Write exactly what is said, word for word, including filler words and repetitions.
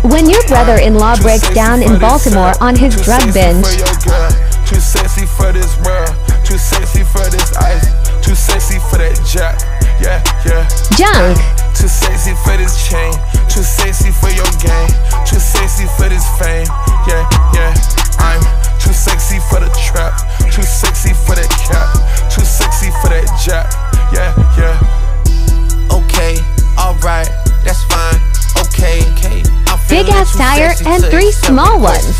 When your brother-in-law breaks down in Baltimore on his drug binge. Too sexy for this world, too sexy for this ice, too sexy for that jack, yeah, yeah. Junk. Too sexy for this chain, too sexy for your game, too sexy for this fame, yeah, yeah. I'm too sexy for the trap, too sexy for that cap, too sexy for that jack, yeah, yeah. Okay, alright, that's fine, okay, okay. Big ass tire and three small ones.